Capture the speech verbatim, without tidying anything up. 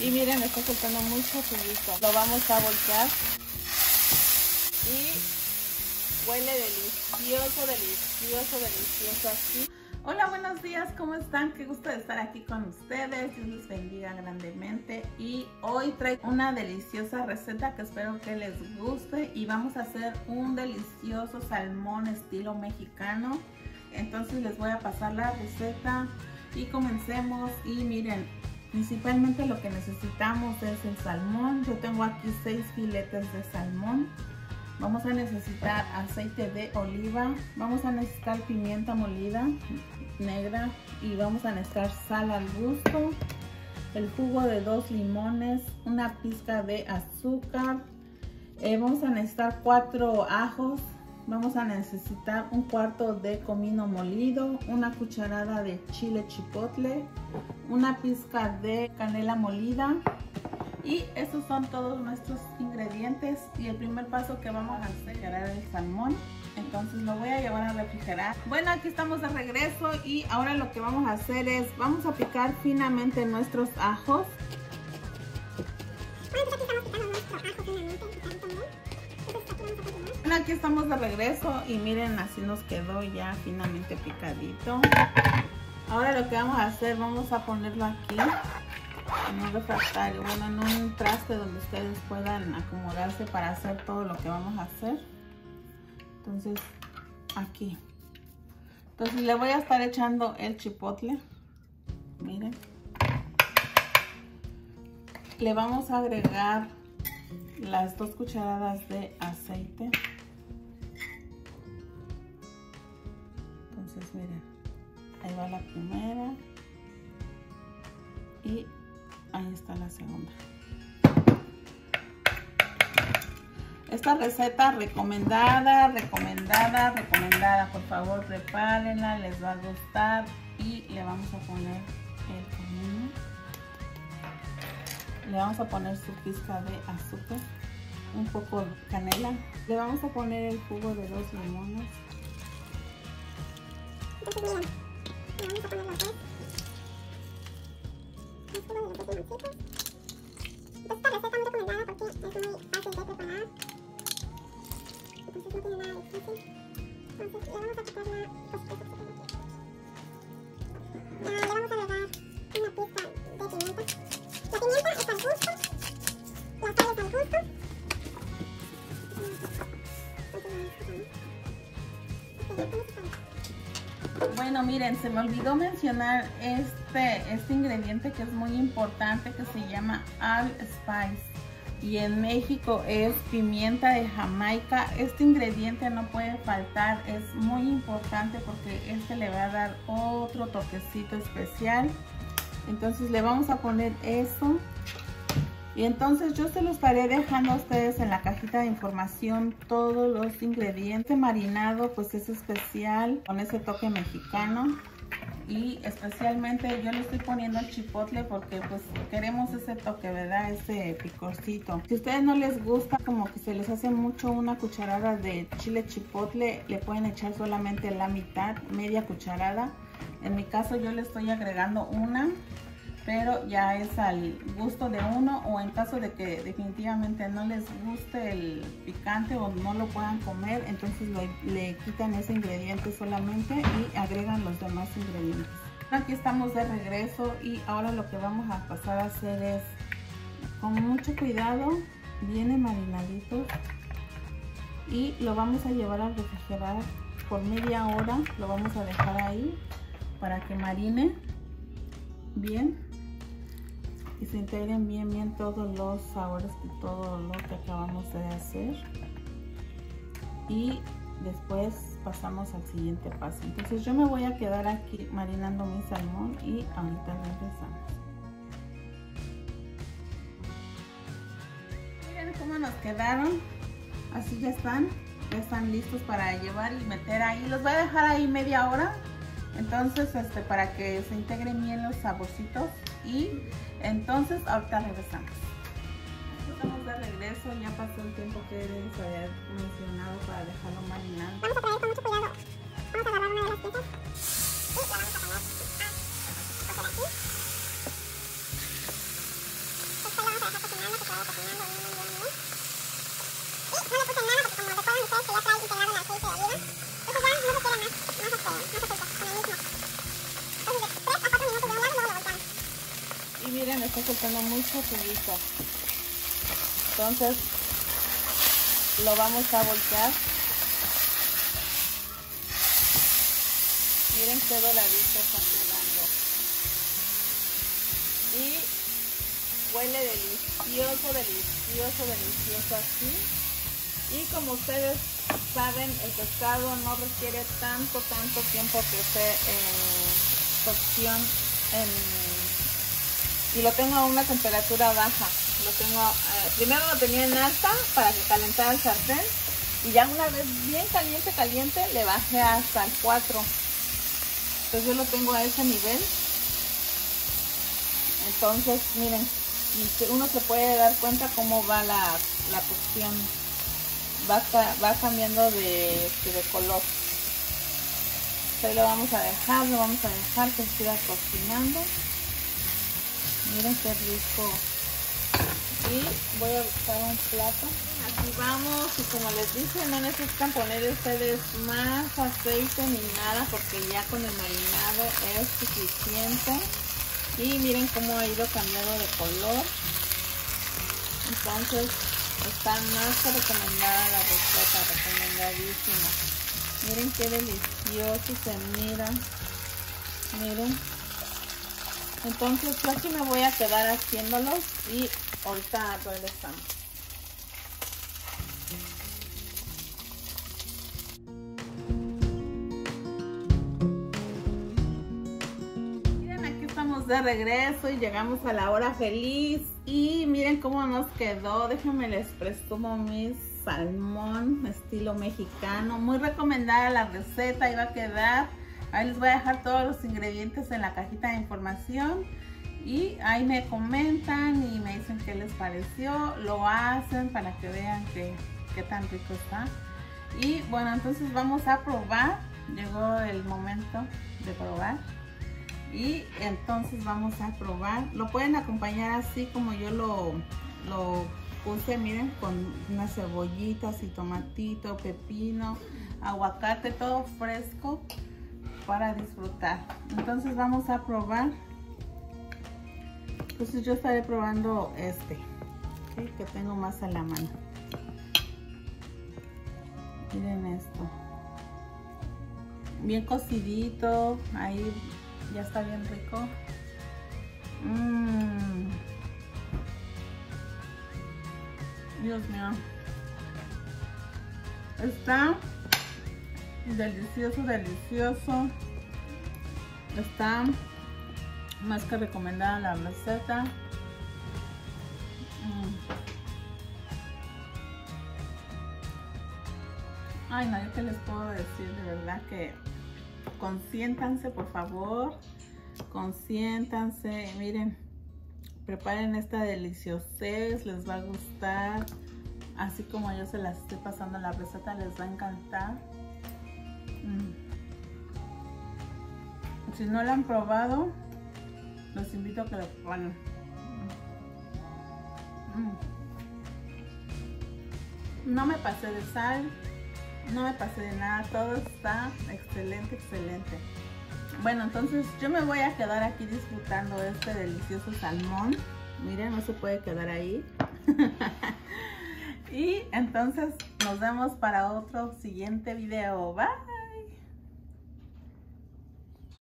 Y miren, está soltando mucho juguito. Lo vamos a voltear. Y huele delicioso, delicioso, delicioso así. Hola, buenos días, ¿cómo están? Qué gusto de estar aquí con ustedes. Dios los bendiga grandemente. Y hoy traigo una deliciosa receta que espero que les guste. Y vamos a hacer un delicioso salmón estilo mexicano. Entonces les voy a pasar la receta y comencemos. Y miren, principalmente lo que necesitamos es el salmón. Yo tengo aquí seis filetes de salmón. Vamos a necesitar aceite de oliva, vamos a necesitar pimienta molida negra y vamos a necesitar sal al gusto, el jugo de dos limones, una pizca de azúcar, eh, vamos a necesitar cuatro ajos, vamos a necesitar un cuarto de comino molido, una cucharada de chile chipotle, una pizca de canela molida. Y esos son todos nuestros ingredientes. Y el primer paso que vamos a hacer es el salmón. Entonces lo voy a llevar a refrigerar. Bueno, aquí estamos de regreso y ahora lo que vamos a hacer es, vamos a picar finamente nuestros ajos. Bueno, aquí estamos de regreso y miren, así nos quedó ya finamente picadito. Ahora lo que vamos a hacer, vamos a ponerlo aquí en un refractario, bueno, en un traste donde ustedes puedan acomodarse para hacer todo lo que vamos a hacer. Entonces, aquí. Entonces le voy a estar echando el chipotle. Miren. Le vamos a agregar las dos cucharadas de aceite. Entonces, miren. Ahí va la primera. Y ahí está la segunda. Esta receta recomendada, recomendada, recomendada. Por favor, prepárenla, les va a gustar. Y le vamos a poner el comino. Le vamos a poner su pizca de azúcar, un poco de canela. Le vamos a poner el jugo de dos limones. Entonces, miren, le vamos a poner los dos. Esta receta es muy recomendada porque es muy fácil de preparar. Entonces no tiene nada difícil. Entonces le vamos a quitar la cosita que se queda aquí. Ah, le vamos a agregar una pizca de pimienta. La pimienta es al gusto. La sal es al gusto. Bueno, miren, se me olvidó mencionar este, este ingrediente que es muy importante, que se llama allspice y en México es pimienta de Jamaica. Este ingrediente no puede faltar, es muy importante porque este le va a dar otro toquecito especial. Entonces le vamos a poner eso. Y entonces yo se lo estaré dejando a ustedes en la cajita de información todos los ingredientes. Marinado pues es especial con ese toque mexicano. Y especialmente yo le estoy poniendo el chipotle porque pues queremos ese toque, ¿verdad? Ese picorcito. Si a ustedes no les gusta, como que se les hace mucho una cucharada de chile chipotle, le pueden echar solamente la mitad, media cucharada. En mi caso yo le estoy agregando una, pero ya es al gusto de uno, o en caso de que definitivamente no les guste el picante o no lo puedan comer, entonces le, le quitan ese ingrediente solamente y agregan los demás ingredientes. Aquí estamos de regreso y ahora lo que vamos a pasar a hacer es, con mucho cuidado, viene marinadito y lo vamos a llevar a refrigerar por media hora. Lo vamos a dejar ahí para que marine bien y se integren bien bien todos los sabores de todo lo que acabamos de hacer. Y después pasamos al siguiente paso. Entonces yo me voy a quedar aquí marinando mi salmón y ahorita regresamos. Miren cómo nos quedaron. Así ya están. Ya están listos para llevar y meter ahí. Los voy a dejar ahí media hora. Entonces este para que se integren bien los saborcitos. Y entonces ahorita regresamos. Estamos de regreso, ya pasó el tiempo que les había mencionado para dejarlo marinando. Vamos a traer con mucho cuidado. Vamos a agarrar una de las piezas y la vamos a poner a cocer aquí. está soltando mucho juguito. Entonces lo vamos a voltear. Miren qué doradito está quedando. Y huele delicioso, delicioso, delicioso así. Y como ustedes saben, el pescado no requiere tanto, tanto tiempo que esté en cocción. En, y lo tengo a una temperatura baja. Lo tengo, eh, primero lo tenía en alta para que calentara el sartén. Y ya una vez bien caliente, caliente, le bajé hasta el cuatro. Entonces yo lo tengo a ese nivel. Entonces miren, uno se puede dar cuenta cómo va la, la cocción. Va, va cambiando de, de color. Ahí lo vamos a dejar, lo vamos a dejar que siga cocinando. Miren qué rico. Y voy a buscar un plato. Aquí vamos, y como les dije, no necesitan poner ustedes más aceite ni nada, porque ya con el marinado es suficiente. Y miren cómo ha ido cambiando de color. Entonces está más que recomendada la receta, recomendadísima. Miren qué delicioso se mira. Miren. Entonces yo aquí me voy a quedar haciéndolos y ahorita regresamos. Miren, aquí estamos de regreso y llegamos a la hora feliz. Y miren cómo nos quedó. Déjenme les presumo mi salmón estilo mexicano. Muy recomendada la receta, iba a quedar. Ahí les voy a dejar todos los ingredientes en la cajita de información. Y ahí me comentan y me dicen qué les pareció. Lo hacen para que vean que, qué tan rico está. Y bueno, entonces vamos a probar. Llegó el momento de probar. Y entonces vamos a probar. Lo pueden acompañar así como yo lo, lo puse, miren, con unas cebollitas y tomatito, pepino, aguacate, todo fresco para disfrutar. Entonces vamos a probar. Entonces yo estaré probando este, ¿sí? Que tengo más a la mano. Miren esto. Bien cocidito, ahí ya está bien rico. Mmm. Dios mío. Está delicioso, delicioso. Está más que recomendada la receta. Mm. Ay, no, yo qué les puedo decir, de verdad que consiéntanse, por favor. Consiéntanse, miren, preparen esta deliciosez, les va a gustar. Así como yo se las estoy pasando la receta, les va a encantar. Mm. Si no la han probado, los invito a que lo prueben. Mm. No me pasé de sal, no me pasé de nada, todo está excelente, excelente. Bueno, entonces yo me voy a quedar aquí disfrutando este delicioso salmón. Miren, no se puede quedar ahí. Y entonces nos vemos para otro siguiente video. Bye.